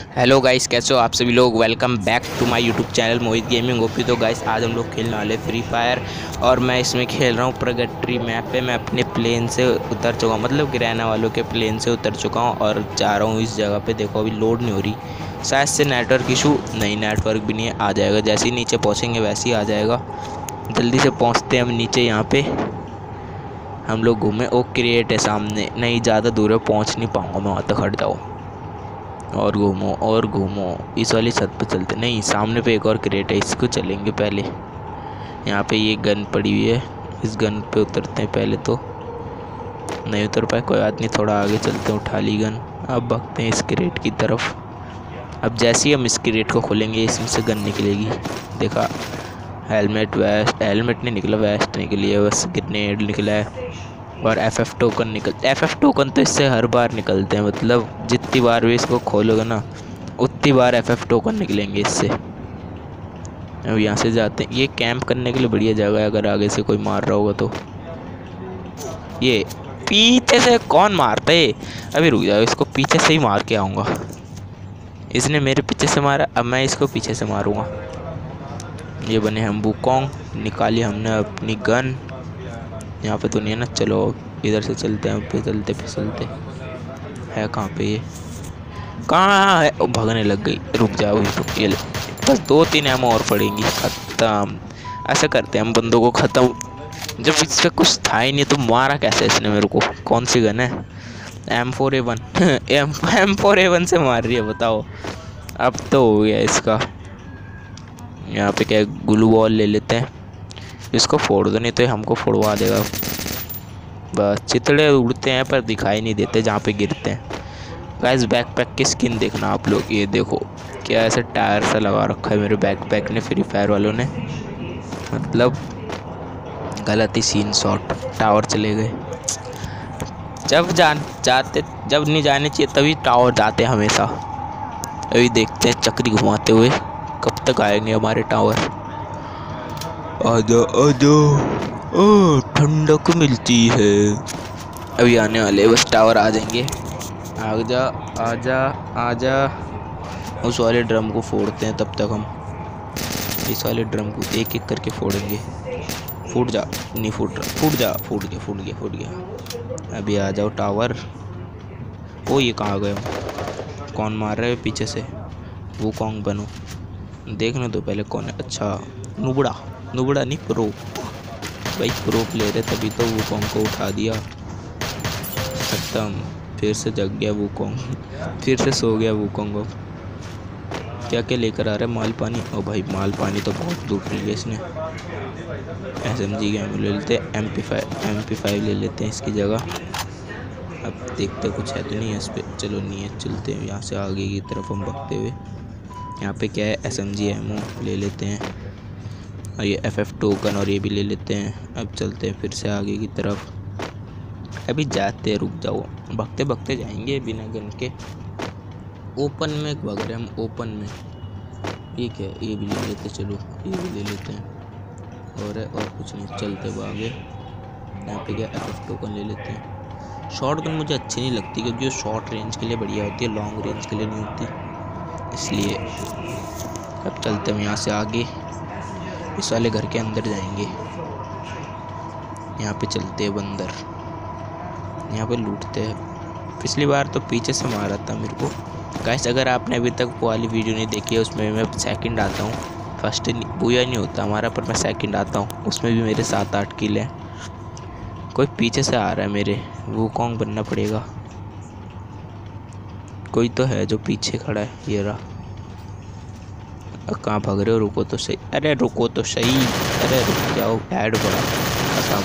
Hello guys, कैसे हो आप सभी लोग। Welcome back to my YouTube channel Mohit gaming OP. तो गाइस आज हम लोग खेलने वाले फ्री फायर और मैं इसमें खेल रहा हूँ प्रगट्री मैप पे। मैं अपने प्लेन से उतर चुका हूँ, मतलब गिराना वालों के प्लेन से उतर चुका हूँ और जा रहा हूँ इस जगह पे। देखो अभी लोड नहीं हो रही, शायद से नेटवर्क इशू। नहीं, नेटवर्क भी नहीं है, आ जाएगा जैसे ही नीचे पहुँचेंगे वैसे ही आ जाएगा। जल्दी से पहुँचते हैं हम नीचे। यहाँ पे हम लोग घूमें। ओ क्रिएट है सामने, नहीं ज़्यादा दूर है, पहुँच नहीं पाऊँगा मैं वहाँ तक। हट जाओ और घूमो और घूमो। इस वाली छत पे चलते, नहीं सामने पे एक और क्रेट है, इसको चलेंगे पहले। यहाँ पे ये गन पड़ी हुई है, इस गन पे उतरते हैं पहले। तो नहीं उतर पाए, कोई बात नहीं, थोड़ा आगे चलते हैं। उठा ली गन, अब भागते हैं इस क्रेट की तरफ। अब जैसे ही हम इस क्रेट को खोलेंगे इसमें से गन निकलेगी। देखा, हेलमेट वेस्ट, हेलमेट नहीं निकला, वेस्ट निकली है, बस ग्रेनेड निकला है और एफएफ टोकन निकल। एफएफ टोकन तो इससे हर बार निकलते हैं, मतलब जितनी बार भी इसको खोलोगे ना उतनी बार एफएफ टोकन निकलेंगे इससे। अब यहाँ से जाते हैं, ये कैंप करने के लिए बढ़िया जगह है अगर आगे से कोई मार रहा होगा तो। ये पीछे से कौन मारता है? अभी रुक जाओ, इसको पीछे से ही मार के आऊँगा। इसने मेरे पीछे से मारा, अब मैं इसको पीछे से मारूँगा। ये बने हम वुकोंग, निकाली हमने अपनी गन। यहाँ पे तो नहीं है ना, चलो इधर से चलते हैं। फिसलते फिसलते है कहाँ पे, ये कहाँ है? ओ भागने लग गई, रुक जाओ रुक। ये बस 2-3 एमओ और पड़ेंगी, ख़त्म। ऐसा करते हैं हम बंदों को ख़त्म। जब इससे कुछ था ही नहीं तो मारा कैसे इसने मेरे को? कौन सी गन है? M4A1 M4A1 से मार रही है, बताओ। अब तो हो गया इसका। यहाँ पे क्या, ग्लू बॉल ले लेते हैं, इसको फोड़ दो, नहीं तो हमको फोड़वा देगा। बस चितड़े उड़ते हैं पर दिखाई नहीं देते जहाँ पे गिरते हैं। गाइस बैकपैक की स्किन देखना आप लोग, ये देखो क्या ऐसे टायर सा लगा रखा है मेरे बैकपैक ने, फ्री फायर वालों ने। मतलब गलत ही सीन शॉट। टावर चले गए। जब नहीं जाने चाहिए तभी टावर जाते हैं हमेशा। अभी देखते हैं चक्री घुमाते हुए कब तक आएंगे हमारे टावर। आजा आजा, ओ ठंडक मिलती है। अभी आने वाले, बस टावर आ जाएंगे। आजा आजा आजा। उस वाले ड्रम को फोड़ते हैं, तब तक हम इस वाले ड्रम को एक एक करके फोड़ेंगे। फूट जा, नहीं फूट रहा, फूट जा, फूट गया फूट गया फूट गया। अभी आ जाओ टावर। ओ ये कहाँ गए? कौन मार रहा है पीछे से? वो कौन बनो, देखने दो पहले कौन है। अच्छा नुबड़ा, नुबड़ा नहीं प्रो भाई, प्रो प्लेयर है तभी तो वो कौन को उठा दिया। खत्म, फिर से जग गया वो कौन, फिर से सो गया वो कौन। अब क्या क्या लेकर आ रहा है? माल पानी। ओ भाई माल पानी तो बहुत दूर मिल गया इसने। SMG का ले लेते हैं, MP5 ले लेते हैं इसकी जगह। अब देखते कुछ है तो नहीं है इस पर, चलो नहीं है, चलते हैं यहाँ से आगे की तरफ हम भागते हुए। यहाँ पे क्या है, SMG एमओ ले लेते हैं और ये FF टोकन और ये भी ले लेते हैं। अब चलते हैं फिर से आगे की तरफ। अभी जाते, रुक जाओ, भगते भगते जाएंगे बिना गन के। ओपन में भाग रहे हम, ओपन में। ठीक है, ये भी ले लेते, चलो ये भी ले लेते हैं। और कुछ नहीं, चलते आगे। यहाँ पे क्या, FF टोकन ले लेते हैं। शॉर्ट गन मुझे अच्छी नहीं लगती क्योंकि वो शॉर्ट रेंज के लिए बढ़िया होती है, लॉन्ग रेंज के लिए नहीं होती, इसलिए। अब चलते हम यहाँ से आगे, इस वाले घर के अंदर जाएंगे। यहाँ पे चलते हैं बंदर, यहाँ पे लूटते हैं। पिछली बार तो पीछे से मारा था मेरे को। गाइस अगर आपने अभी तक वो वाली वीडियो नहीं देखी है, उसमें मैं सेकंड आता हूँ, फर्स्ट बुया नहीं होता हमारा, पर मैं सेकंड आता हूँ। उसमें भी मेरे 7-8 किल हैं। कोई पीछे से आ रहा है मेरे, वो कौन बनना पड़ेगा। कोई तो है जो पीछे खड़ा है, ये रहा। कहाँ भाग रहे हो? रुको तो सही, अरे रुको तो सही, अरे रुक जाओ। हेड पड़ा, खत्म।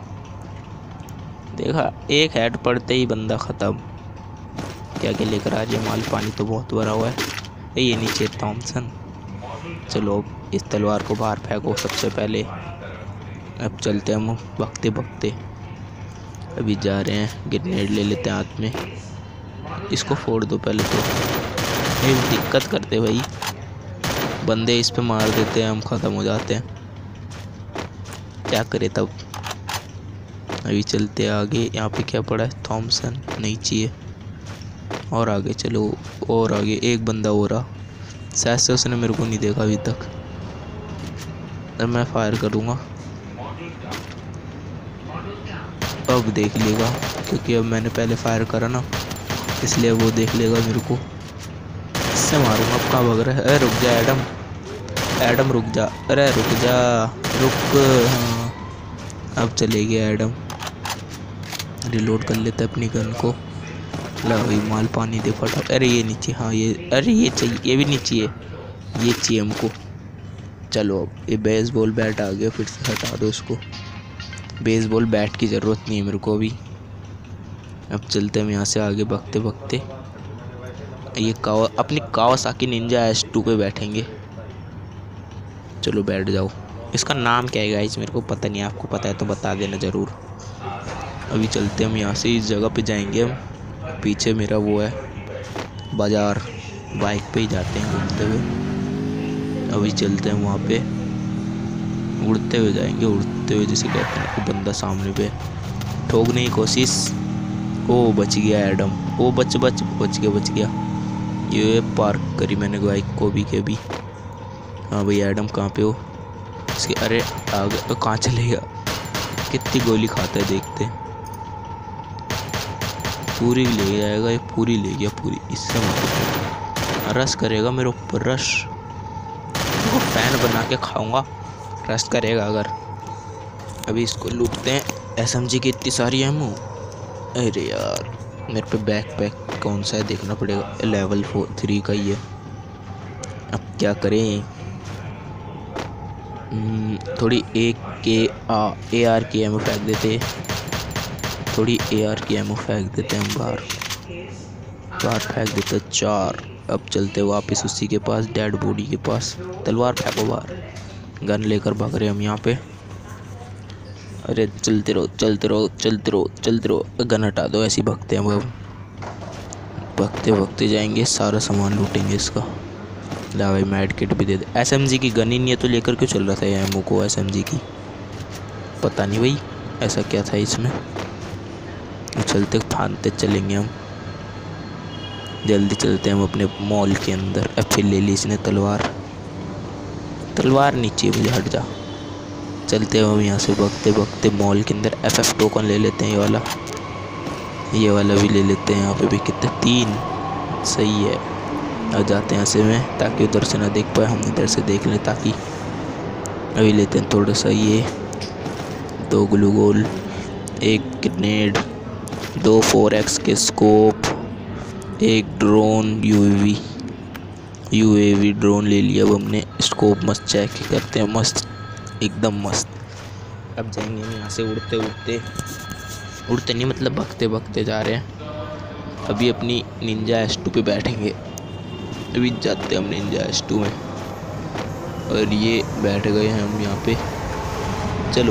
देखा, एक हेड पड़ते ही बंदा ख़त्म। क्या क्या लेकर आ रही है? माल पानी तो बहुत भरा हुआ है। ये नीचे थॉमसन। चलो इस तलवार को बाहर फेंको सबसे पहले। अब चलते हम भगते भगते, अभी जा रहे हैं। ग्रेनेड ले लेते हैं हाथ में, इसको फोड़ दो पहले तो। ये दिक्कत करते भाई, बंदे इस पे मार देते हैं, हम ख़त्म हो जाते हैं, क्या करें तब। अभी चलते आगे। यहाँ पे क्या पड़ा है? थॉमसन नहीं चाहिए, और आगे चलो, और आगे एक बंदा हो रहा, शायद से उसने मेरे को नहीं देखा अभी तक। अब मैं फायर करूँगा, अब देख लेगा, क्योंकि अब मैंने पहले फायर करा ना, इसलिए वो देख लेगा मेरे को। इससे मारूंगा। अब कहाँ भाग रहा है? अरे रुक जा एडम, एडम रुक जा, अरे रुक जा, रुक। हाँ अब चले गया एडम। रिलोड कर लेते अपनी गन को। ला भाई माल पानी दे फटा। अरे ये नीचे, हाँ ये, अरे ये चाहिए, ये भी नीचे है, ये चाहिए हमको। चलो अब ये बेसबॉल बैट आ गया, फिर से हटा दो इसको। बेसबॉल बैट की ज़रूरत नहीं है मेरे को अभी। अब चलते हम यहाँ से आगे भगते भगते। ये अपनी कावासाकी निंजा S2 पे बैठेंगे। चलो बैठ जाओ। इसका नाम क्या है गाइस, मेरे को पता नहीं, आपको पता है तो बता देना ज़रूर। अभी चलते हम यहाँ से, इस जगह पे जाएंगे हम। पीछे मेरा वो है बाज़ार, बाइक पे ही जाते हैं घूमते हुए। अभी चलते हैं वहाँ पे, उड़ते हुए जाएंगे, उड़ते हुए जिसे कहते हैं। वो बंदा सामने पे, ठोकने की कोशिश। ओ बच गया एडम, ओ बच गया। ये पार्क करी मैंने बाइक को भी के भी। हाँ भाई एडम कहाँ पे हो इसके? अरे आगे कहाँ चले गया? कितनी गोली खाता है देखते। पूरी ले जाएगा ये, पूरी ले गया पूरी। इससे मतलब रश करेगा मेरे ऊपर, रश को फैन बना के खाऊंगा, रश करेगा अगर। अभी इसको लूटते हैं। SMG की इतनी सारी एमो। अरे यार मेरे पे बैकपैक कौन सा है देखना पड़ेगा। लेवल 3 का ही है। अब क्या करें? थोड़ी AR की एमो फेंक देते, थोड़ी AR की एमो फेंक देते हम बाहर फेंक देते 4। अब चलते वापस उसी के पास, डेड बॉडी के पास। तलवार फेंको बाहर, गन लेकर भाग रहे हम यहाँ पे। अरे चलते रहो। गन हटा दो, ऐसे ही भागते हैं। अब भगते जाएंगे, सारा सामान लूटेंगे इसका। ला भाई मैड किट भी दे दे। SMG की गन ही नहीं है तो लेकर क्यों चल रहा था ये एमओ को SMG की? पता नहीं भाई ऐसा क्या था इसमें। चलते फानते चलेंगे हम, जल्दी चलते हैं हम अपने मॉल के अंदर। अब फिर ले ली इसने तलवार नीचे, मुझे हट जा। चलते हैं हम यहाँ से भगते मॉल के अंदर। FF टोकन ले लेते हैं, ये वाला भी ले लेते हैं। यहाँ पे भी कितने 3 सही है। अब जाते हैं यहाँ से मैं, ताकि उधर से ना देख पाए, हम इधर से देख लें ताकि। अभी लेते हैं थोड़ा सा ये 2 ग्लूगोल, 1 ग्रेनेड, 2 4x के स्कोप, 1 ड्रोन UAV ड्रोन ले लिया। अब हमने स्कोप मस्त चेक करते हैं, मस्त एकदम मस्त। अब जाएंगे हम यहाँ से उड़ते नहीं मतलब भगते जा रहे हैं। अभी अपनी निंजा S2 पे बैठेंगे। अभी जाते हैं हम निंजा S2 में, और ये बैठ गए हैं हम यहाँ पे। चलो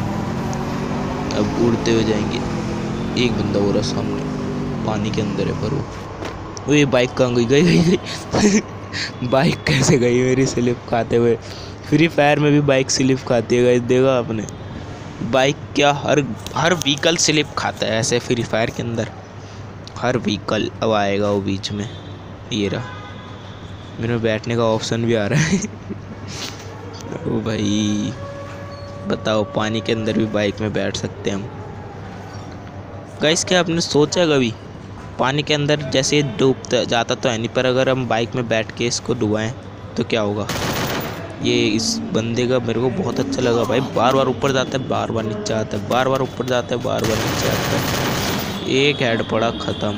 अब उड़ते हुए जाएंगे। एक बंदा हो रहा सामने, पानी के अंदर है, पर वो ये बाइक कहाँ गई? बाइक कैसे गई मेरी स्लिप खाते हुए? फ्री फायर में भी बाइक स्लिप खाती है गाइस, देखा आपने? बाइक क्या हर व्हीकल स्लिप खाता है ऐसे फ्री फायर के अंदर, हर व्हीकल। अब आएगा वो बीच में, ये रहा। मेरे बैठने का ऑप्शन भी आ रहा है। ओ भाई बताओ, पानी के अंदर भी बाइक में बैठ सकते हैं हम गाइस? क्या आपने सोचा कभी पानी के अंदर जैसे डूबता जाता तो है नहीं, पर अगर हम बाइक में बैठ के इसको डुबाएं तो क्या होगा? ये इस बंदे का मेरे को बहुत अच्छा लगा भाई। बार बार ऊपर जाता है, बार बार नीचे आता है, बार बार ऊपर जाता है, बार बार नीचे आता है। एक हेड पड़ा, ख़त्म।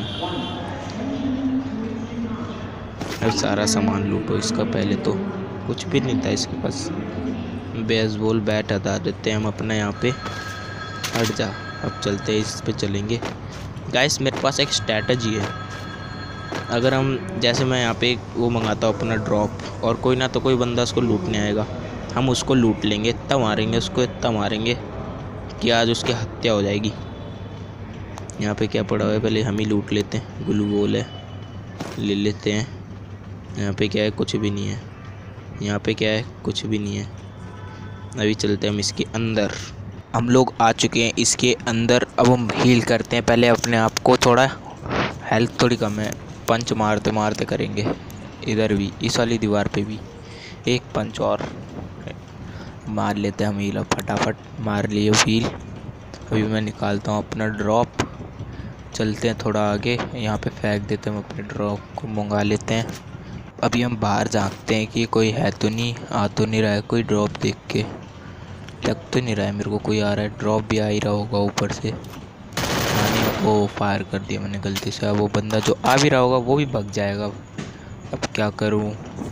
अब सारा सामान लूटो इसका। पहले तो कुछ भी नहीं था इसके पास। बेसबॉल बैट हटा देते हैं हम अपना यहाँ पे। हट जा। अब चलते हैं, इस पे चलेंगे गाइस। मेरे पास एक स्ट्रैटेजी है। अगर हम जैसे मैं यहाँ पे वो मंगाता हूँ अपना ड्रॉप, और कोई ना तो कोई बंदा उसको लूटने आएगा, हम उसको लूट लेंगे। इतना मारेंगे उसको, इतना मारेंगे कि आज उसकी हत्या हो जाएगी। यहाँ पे क्या पड़ा हुआ है पहले हम ही लूट लेते हैं। ग्लू बॉल है, ले लेते हैं। यहाँ पे क्या है? कुछ भी नहीं है। यहाँ पे क्या है? कुछ भी नहीं है। अभी चलते हैं हम इसके अंदर। हम लोग आ चुके हैं इसके अंदर। अब हम हील करते हैं पहले अपने आप को। थोड़ा हेल्थ थोड़ी कम है, पंच मारते मारते करेंगे। इधर भी, इस वाली दीवार पे भी एक पंच और मार लेते हैं हम। हील फटाफट मार लिए व्हील। अभी मैं निकालता हूँ अपना ड्रॉप। चलते हैं थोड़ा आगे, यहाँ पे फेंक देते हैं हम अपने ड्रॉप को, मंगा लेते हैं। अभी हम बाहर झांकते हैं कि कोई है तो नहीं, आ तो नहीं रहा है कोई। ड्रॉप देख के लग तो नहीं रहा है मेरे को कोई आ रहा है। ड्रॉप भी आ ही रहा होगा ऊपर से। हाँ, वो फायर कर दिया मैंने गलती से। वो बंदा जो आ भी रहा होगा वो भी भाग जाएगा। अब क्या करूँ,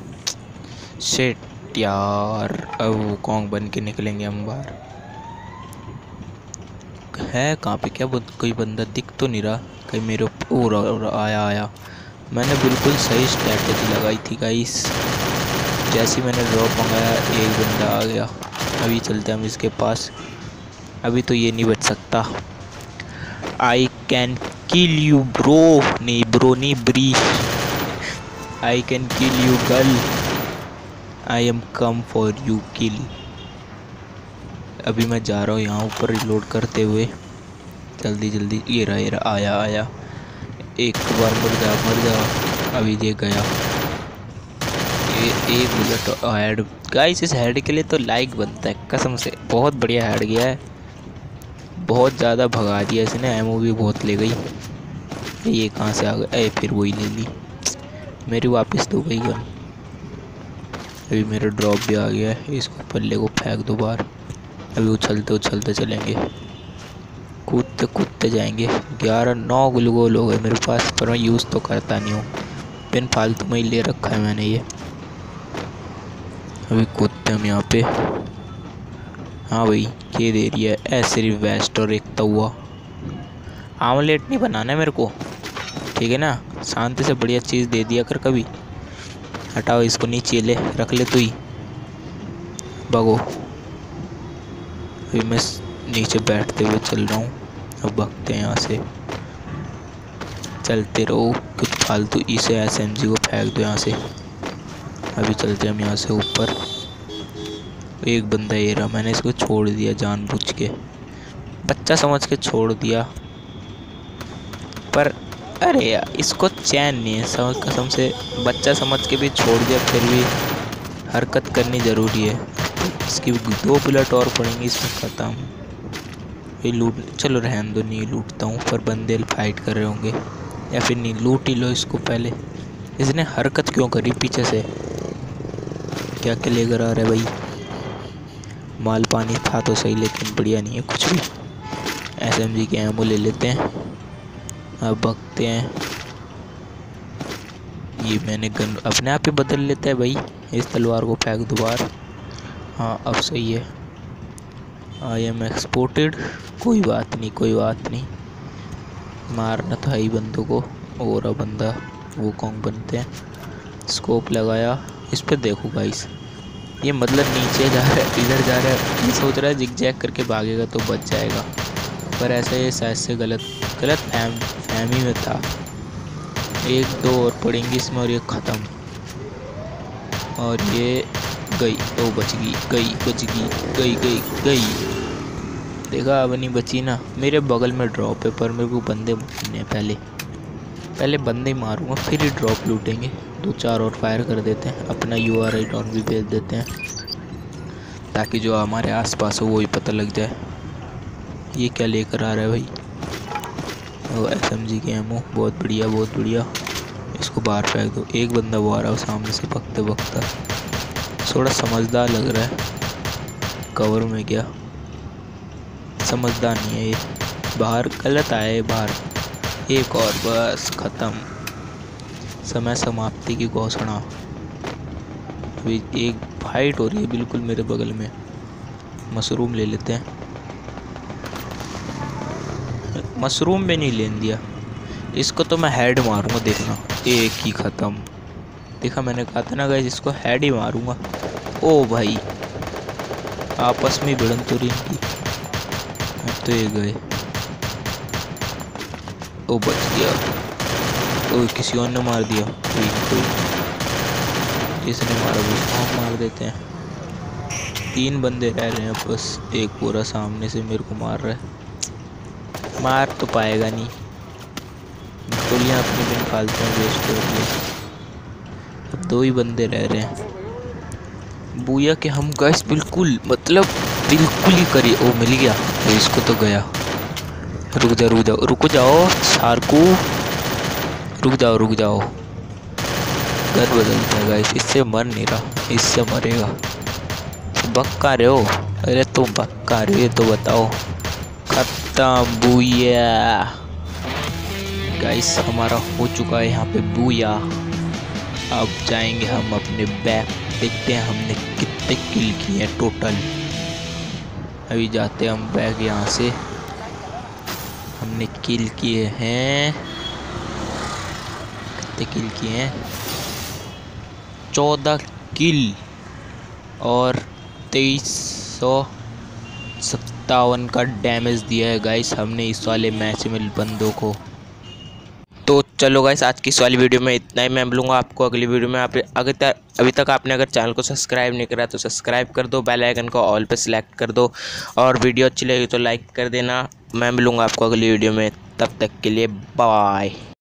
शिट यार। अब कॉन्ग बन के निकलेंगे हम बाहर। है कहाँ पे, क्या कोई बंदा दिख तो नहीं रहा कहीं मेरे और आया। मैंने बिल्कुल सही स्ट्रैटेजी लगाई थी गाइस। जैसे ही मैंने ड्रॉप मंगाया एक बंदा आ गया। अभी चलते हैं हम इसके पास। अभी तो ये नहीं बच सकता। I can kill you bro. नहीं ब्रो नहीं, ब्री। I can kill you girl. I am come for you kill. अभी मैं जा रहा हूँ यहाँ ऊपर रिलोड करते हुए। जल्दी जल्दी। ये रहा आया। एक बार मर जा। अभी ये गया। ये एक बुलेट हेड। गाइस इस हेड के लिए तो लाइक बनता है कसम से। बहुत बढ़िया हेड गया है, बहुत ज़्यादा भगा दिया इसने। एमओ भी बहुत ले गई। ये कहाँ से आ गया, फिर वही ले ली मेरी। वापस दो गई गन। अभी मेरा ड्रॉप भी आ गया है। इसको पल्ले को फेंक दो बाहर। अभी उछलते चलेंगे, कूदते जाएंगे। 9 ग्लूगोल हो गए मेरे पास, पर मैं यूज़ तो करता नहीं हूँ। पेन फालतू में ही ले रखा है मैंने ये। अभी कूदते हम यहाँ पे। हाँ भाई, ये दे रही है ऐसे वेस्ट और एक तवा। आमलेट नहीं बनाना है मेरे को, ठीक है ना। शांति से बढ़िया चीज़ दे दिया कर कभी। हटाओ इसको, नीचे ले रख ले तू ही। भागो। अभी मैं नीचे बैठते हुए चल रहा हूँ। अब भागते हैं यहाँ से। चलते रहो, कुछ फालतू इसे एसएमजी को फेंक दो यहाँ से। अभी चलते हैं हम यहाँ से ऊपर। एक बंदा ये रहा, मैंने इसको छोड़ दिया जानबूझ के, बच्चा समझ के छोड़ दिया। पर अरे यार इसको चैन नहीं है समझ, कसम से बच्चा समझ के भी छोड़ दिया। फिर भी हरकत करनी ज़रूरी है। इसकी 2 बुलेट और पड़ेंगी, इसमें ख़त्म। ये लूट, चलो रहने दो, नहीं लूटता हूँ। पर बंदे फाइट कर रहे होंगे, या फिर नहीं लूट ही लो इसको पहले। इसने हरकत क्यों करी पीछे से, क्या क्या लेकर आ रहा है भाई। माल पानी था तो सही, लेकिन बढ़िया नहीं है कुछ भी। एसएमजी के एमओ ले लेते हैं। अब बकते हैं। ये मैंने गन अपने आप ही बदल लेता है भाई। इस तलवार को फेंक दो बाहर। हाँ अब सही है। I am exported. कोई बात नहीं। मारना था ही बंदों को। और बंदा वो कौन बनते हैं। स्कोप लगाया इस पे, देखो गाइस ये मतलब नीचे जा रहा है, इधर जा रहा है। ये सोच रहा है जिग जैग करके भागेगा तो बच जाएगा, पर ऐसे ये शायद से गलत फहमी में था। 1-2 और पड़ेंगी इसमें और ये ख़त्म। और ये गई तो बच गई। देखा अब नहीं बची ना। मेरे बगल में ड्रॉप है, पर मेरे को बंदे मारने हैं। पहले बंदे मारूंगा, फिर ही ड्रॉप लूटेंगे। 2-4 और फायर कर देते हैं। अपना URI डाउन भी भेज देते हैं, ताकि जो हमारे आसपास हो वो ही पता लग जाए। ये क्या लेकर आ रहा है भाई। वो SMG के एमओ, बहुत बढ़िया। इसको बाहर फेंक दो। एक बंदा वो आ रहा है सामने से भगता। थोड़ा समझदार लग रहा है। कवर में गया, समझदार नहीं है ये। बाहर गलत आया है बाहर। एक और बस ख़त्म। समय समाप्ति की घोषणा। अभी एक फाइट हो रही है बिल्कुल मेरे बगल में। मशरूम ले लेते हैं। मशरूम में नहीं लेने दिया इसको, तो मैं हेड मारूंगा देखना। एक ही ख़त्म। देखा मैंने कहा था ना गाइस, इसको हेड ही मारूंगा। ओ भाई आपस में भिड़न तो रही इनकी। अब तो ये गए। ओ बच गया। ओ किसी और ने मार दिया। कोई इसने मारा, उसको हम मार देते हैं। 3 बंदे रह रहे हैं बस। एक पूरा सामने से मेरे को मार रहा है। मार तो पाएगा नहीं। गोलियाँ अपनी भी निकालते हैं, वेस्ट हो रही है। अब 2 ही बंदे रह रहे हैं। बूया के हम गैस बिल्कुल मतलब बिल्कुल ही करिए। ओ मिल गया, तो इसको तो गया। रुक जाओ शार्कू, रुक जाओ। घर बदलता है गाइस, इससे मर नहीं रहा, इससे मरेगा। बक्का रहे हो? अरे तुम बक्का रहे हो ये तो बताओ। खत्म बूया। गाइस हमारा हो चुका है यहाँ पे बूया। अब जाएंगे हम अपने बैग, देखते हैं हमने कितने किल किए हैं टोटल। अभी जाते हैं हम बैग यहाँ से। हमने किल किए हैं, कितने किल किए हैं? 14 किल और 2357 का डैमेज दिया है गाइस हमने इस वाले मैच में बंदों को। तो चलो गाइस, आज की इस वाली वीडियो में इतना ही। मैं मिलूंगा आपको अगली वीडियो में। अभी तक आपने अगर चैनल को सब्सक्राइब नहीं करा तो सब्सक्राइब कर दो, बेल आइकन को ऑल पे सिलेक्ट कर दो, और वीडियो अच्छी लगी तो लाइक कर देना। मैं मिलूंगा आपको अगली वीडियो में, तब तक के लिए बाय।